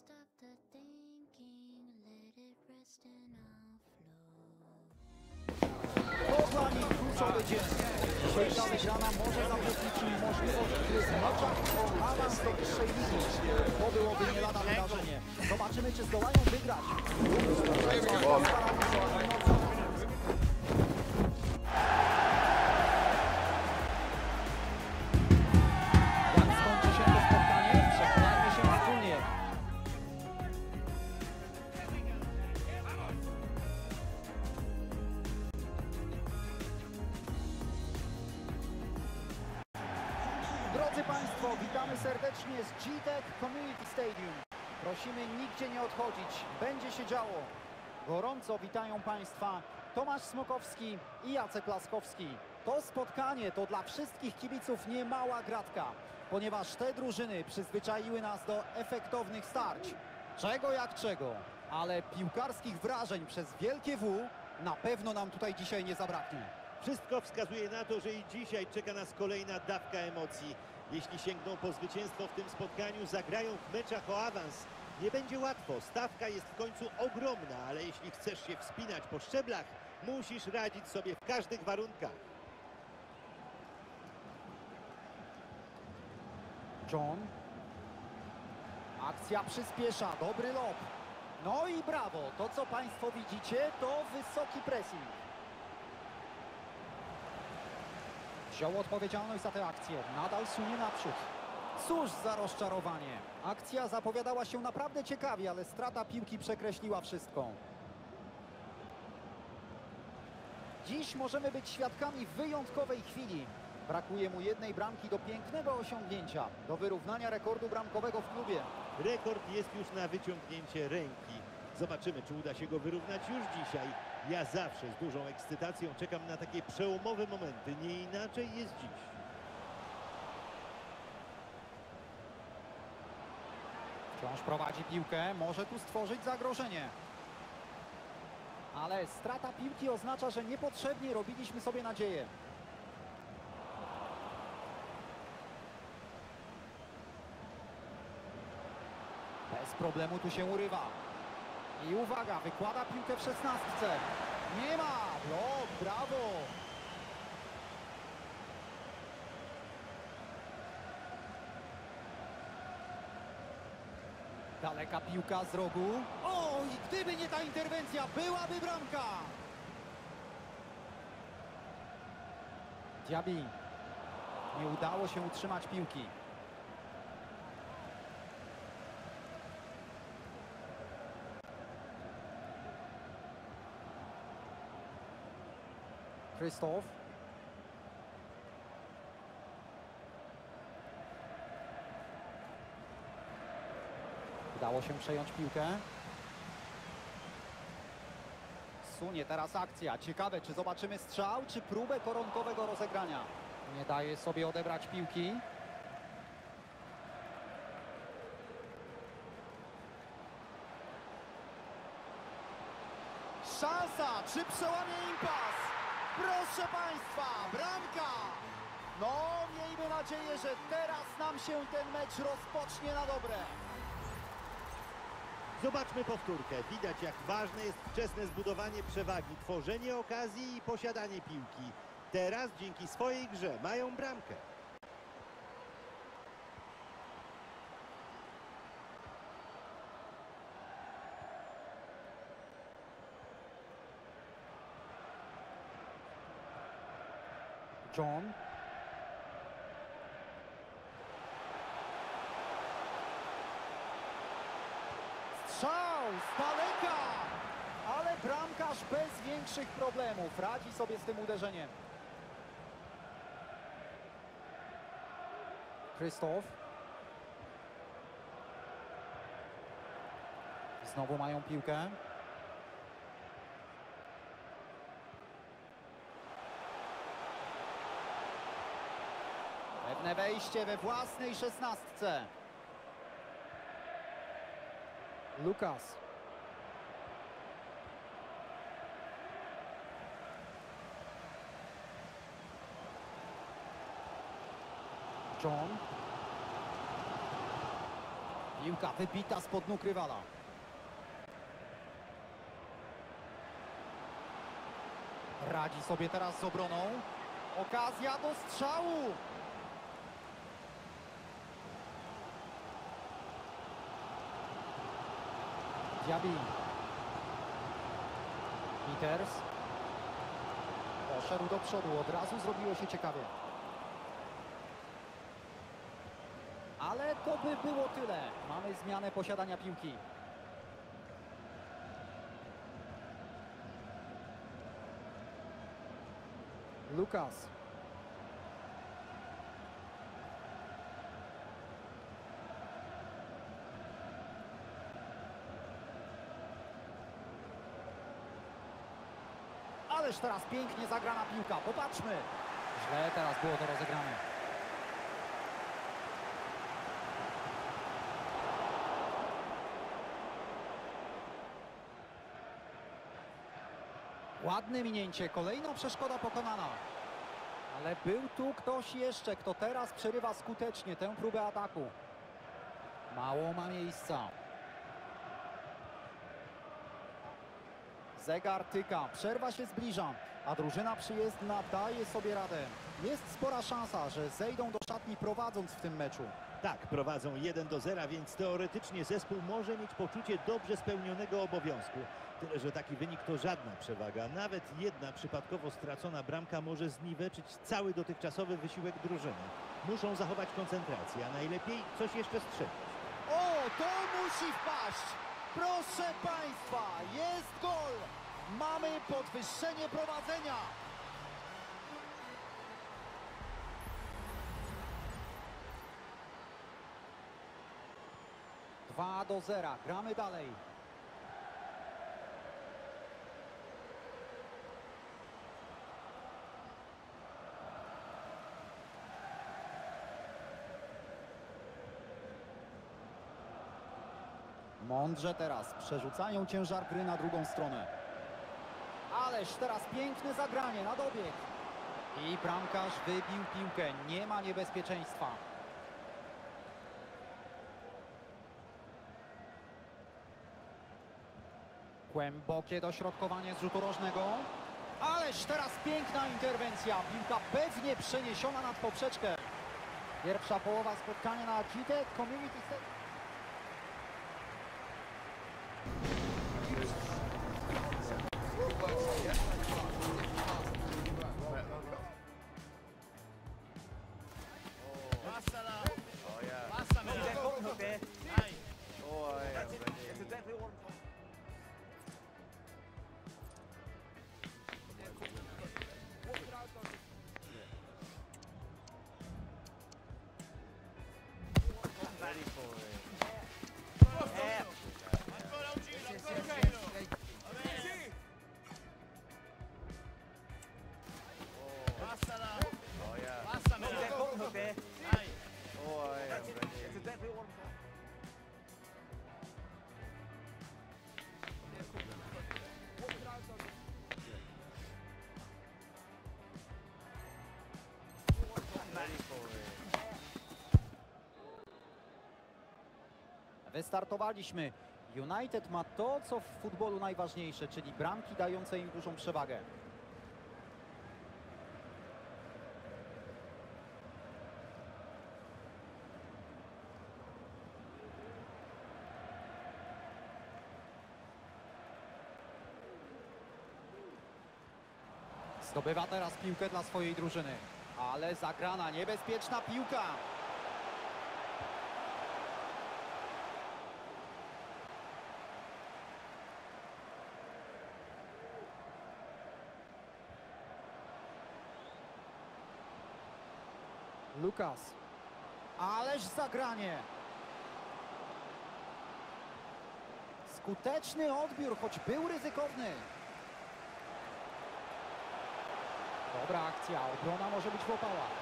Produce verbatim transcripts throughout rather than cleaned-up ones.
stop the thinking, let it rest and I'll flow. To dla nich kluczowy dzień. Dzisiejsza wygrana może zapewnić im możliwość gry w meczach o awans do wyższej ligi. To byłoby nie lada wydarzenie. Zobaczymy, czy zdołają wygrać. Jak skończy się to spotkanie? Przekonajmy się wspólnie. Drodzy Państwo, witamy serdecznie z G-Tech Community Stadium. Prosimy nigdzie nie odchodzić, będzie się działo. Gorąco witają Państwa Tomasz Smokowski i Jacek Laskowski. To spotkanie to dla wszystkich kibiców niemała gratka, ponieważ te drużyny przyzwyczaiły nas do efektownych starć. Czego jak czego, ale piłkarskich wrażeń przez wielkie W na pewno nam tutaj dzisiaj nie zabraknie. Wszystko wskazuje na to, że i dzisiaj czeka nas kolejna dawka emocji. Jeśli sięgną po zwycięstwo w tym spotkaniu, zagrają w meczach o awans. Nie będzie łatwo, stawka jest w końcu ogromna, ale jeśli chcesz się wspinać po szczeblach, musisz radzić sobie w każdych warunkach. John. Akcja przyspiesza, dobry lob. No i brawo, to co Państwo widzicie to wysoki pressing. Wziął odpowiedzialność za tę akcję, nadal sunie naprzód. Cóż za rozczarowanie. Akcja zapowiadała się naprawdę ciekawie, ale strata piłki przekreśliła wszystko. Dziś możemy być świadkami wyjątkowej chwili. Brakuje mu jednej bramki do pięknego osiągnięcia, do wyrównania rekordu bramkowego w klubie. Rekord jest już na wyciągnięcie ręki. Zobaczymy, czy uda się go wyrównać już dzisiaj. Ja zawsze z dużą ekscytacją czekam na takie przełomowe momenty. Nie inaczej jest dziś. Wciąż prowadzi piłkę, może tu stworzyć zagrożenie. Ale strata piłki oznacza, że niepotrzebnie robiliśmy sobie nadzieję. Bez problemu tu się urywa. I uwaga, wykłada piłkę w szesnastce. Nie ma! Blok, brawo! Daleka piłka z rogu. O, i gdyby nie ta interwencja, byłaby bramka! Diaby. Nie udało się utrzymać piłki. Krzysztof. Udało się przejąć piłkę. Sunie teraz akcja. Ciekawe, czy zobaczymy strzał, czy próbę koronkowego rozegrania. Nie daje sobie odebrać piłki. Szansa, czy przełamie impas? Proszę Państwa, bramka! No, miejmy nadzieję, że teraz nam się ten mecz rozpocznie na dobre. Zobaczmy powtórkę. Widać, jak ważne jest wczesne zbudowanie przewagi, tworzenie okazji i posiadanie piłki. Teraz dzięki swojej grze mają bramkę. John. Strzał z daleka! Ale bramkarz bez większych problemów radzi sobie z tym uderzeniem. Krzysztof. Znowu mają piłkę. Pewne wejście we własnej szesnastce. Lukas. John. Piłka wybita spod nóg rywala. Radzi sobie teraz z obroną. Okazja do strzału. Diaby. Peters. Poszedł do przodu, od razu zrobiło się ciekawie. Ale to by było tyle. Mamy zmianę posiadania piłki. Lukas. Ależ teraz pięknie zagrana piłka. Popatrzmy. Źle teraz było to rozegrane. Ładne minięcie. Kolejna przeszkoda pokonana. Ale był tu ktoś jeszcze, kto teraz przerywa skutecznie tę próbę ataku. Mało ma miejsca. Zegar tyka, przerwa się zbliża, a drużyna przyjezdna daje sobie radę. Jest spora szansa, że zejdą do szatni prowadząc w tym meczu. Tak, prowadzą jeden do zera, więc teoretycznie zespół może mieć poczucie dobrze spełnionego obowiązku. Tyle, że taki wynik to żadna przewaga. Nawet jedna przypadkowo stracona bramka może zniweczyć cały dotychczasowy wysiłek drużyny. Muszą zachować koncentrację, a najlepiej coś jeszcze strzelić. O, to musi wpaść! Proszę Państwa, jest gol! Mamy podwyższenie prowadzenia! dwa do zera, gramy dalej. Mądrze teraz przerzucają ciężar gry na drugą stronę. Ależ teraz piękne zagranie na dobieg. I bramkarz wybił piłkę, nie ma niebezpieczeństwa. Głębokie dośrodkowanie z rzutu rożnego. Ależ teraz piękna interwencja. Piłka pewnie przeniesiona nad poprzeczkę. Pierwsza połowa spotkania na G T E C Community Stadium. Wystartowaliśmy. United ma to, co w futbolu najważniejsze, czyli bramki dające im dużą przewagę. Zdobywa teraz piłkę dla swojej drużyny. Ale zagrana, niebezpieczna piłka. Lukas. Ależ zagranie. Skuteczny odbiór, choć był ryzykowny. Dobra akcja, obrona może być w opałach.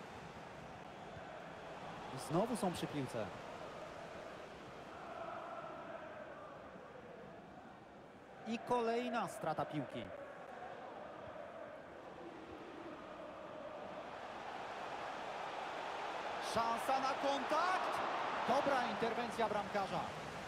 Znowu są przy piłce. I kolejna strata piłki. Szansa na kontakt. Dobra interwencja bramkarza.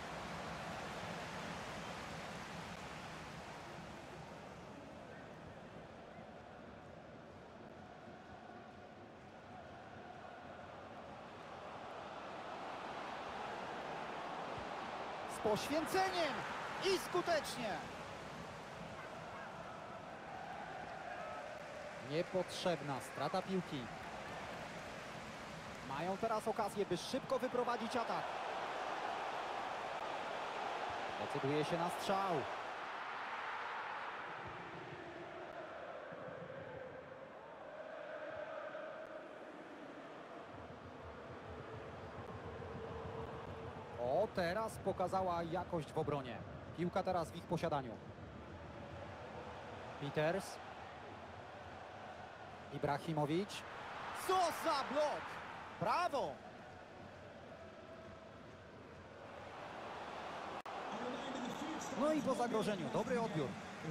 Z poświęceniem i skutecznie. Niepotrzebna strata piłki. Mają teraz okazję, by szybko wyprowadzić atak. Decyduje się na strzał. O, teraz pokazała jakość w obronie. Piłka teraz w ich posiadaniu. Peters. Ibrahimowicz. Co za blok! Brawo! No i po zagrożeniu, dobry odbiór.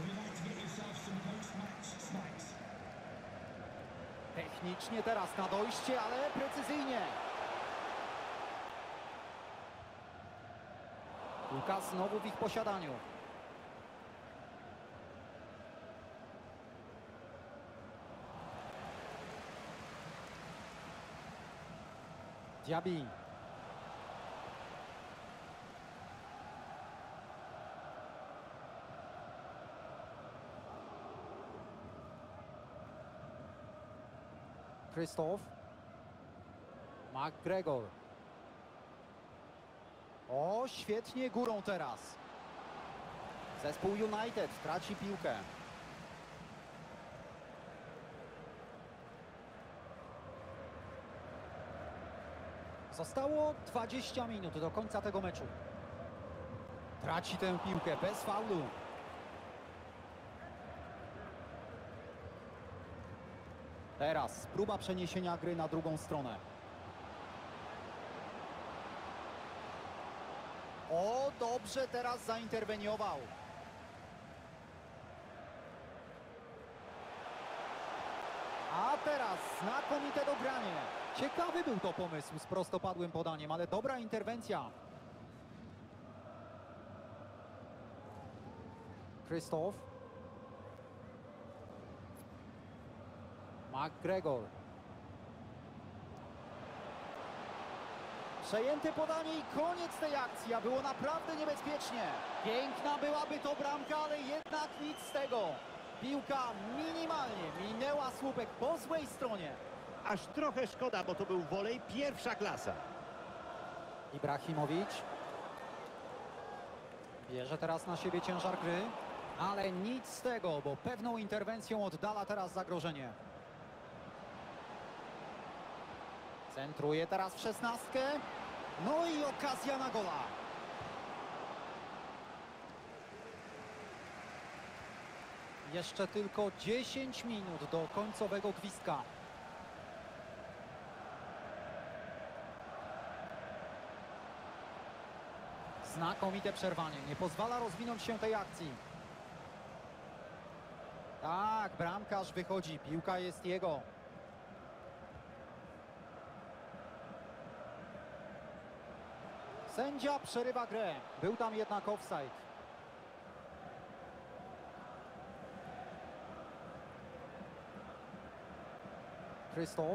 Technicznie teraz na dojście, ale precyzyjnie. Piłka znowu w ich posiadaniu. Diaby. Krzysztof. McGregor. O, świetnie górą teraz. Zespół United traci piłkę. Zostało dwadzieścia minut do końca tego meczu. Traci tę piłkę bez faulu. Teraz próba przeniesienia gry na drugą stronę. O, dobrze teraz zainterweniował. A teraz znakomite dogranie. Ciekawy był to pomysł z prostopadłym podaniem, ale dobra interwencja. Krzysztof. McGregor. Przejęte podanie i koniec tej akcji, a było naprawdę niebezpiecznie. Piękna byłaby to bramka, ale jednak nic z tego. Piłka minimalnie minęła słupek po złej stronie. Aż trochę szkoda, bo to był wolej pierwsza klasa. Ibrahimowicz. Bierze teraz na siebie ciężar gry, ale nic z tego, bo pewną interwencją oddala teraz zagrożenie. Centruje teraz w szesnastkę. No i okazja na gola. Jeszcze tylko dziesięć minut do końcowego gwizdka. Znakomite przerwanie. Nie pozwala rozwinąć się tej akcji. Tak, bramkarz wychodzi. Piłka jest jego. Sędzia przerywa grę. Był tam jednak offside. Krzysztof.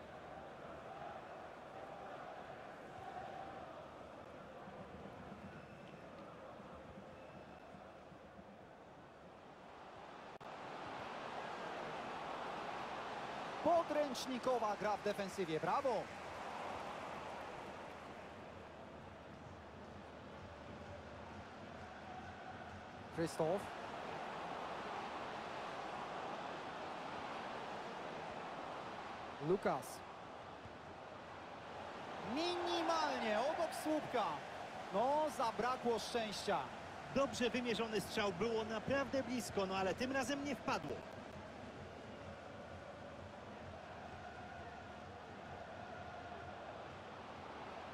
Podręcznikowa gra w defensywie. Brawo! Krzysztof. Lukas. Minimalnie obok słupka. No, zabrakło szczęścia. Dobrze wymierzony strzał, było naprawdę blisko, no ale tym razem nie wpadło.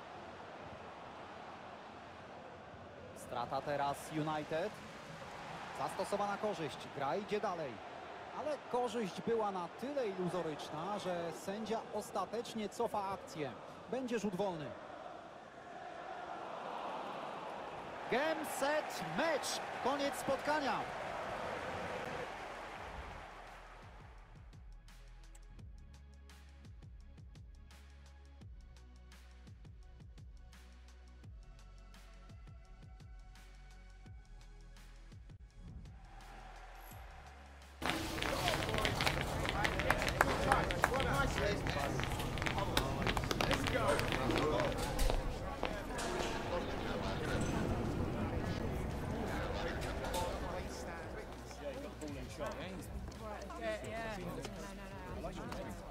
Strata teraz United. Zastosowana korzyść, gra idzie dalej. Ale korzyść była na tyle iluzoryczna, że sędzia ostatecznie cofa akcję. Będzie rzut wolny. Game, set, mecz. Koniec spotkania. Yeah, yeah. No, no, no.